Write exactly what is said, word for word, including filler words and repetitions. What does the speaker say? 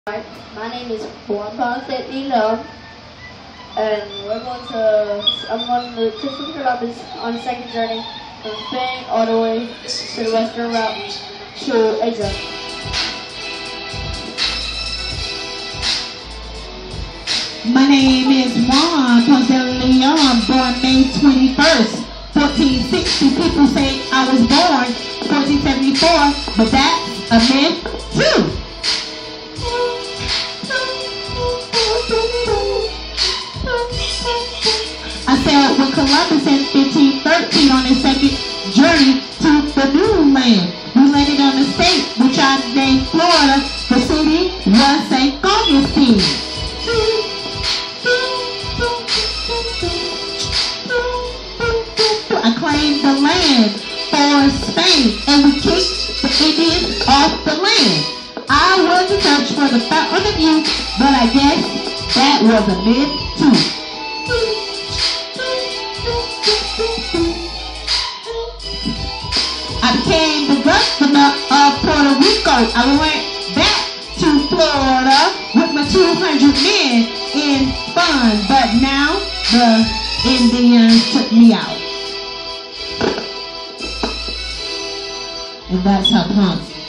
Hi, my name is Ponce, and we're going to, I'm going to Christopher Columbus on a second journey from Spain all the way to the western route to Asia. My name is Juan Ponce de Leon, born May twenty-first, fourteen sixty. People say I was born fourteen seventy-four, but that's a myth too. I sailed with Columbus in fifteen thirteen on his second journey to the new land. We landed on a state which I named Florida. The city was Saint Augustine. I claimed the land for Spain, and we kicked the Indians off the land. I was in search for the fountain of youth, but I guess that was a myth too. I became the governor of Puerto Rico. I went back to Florida with my two hundred men in fun, but now the Indians took me out. And that's how Ponce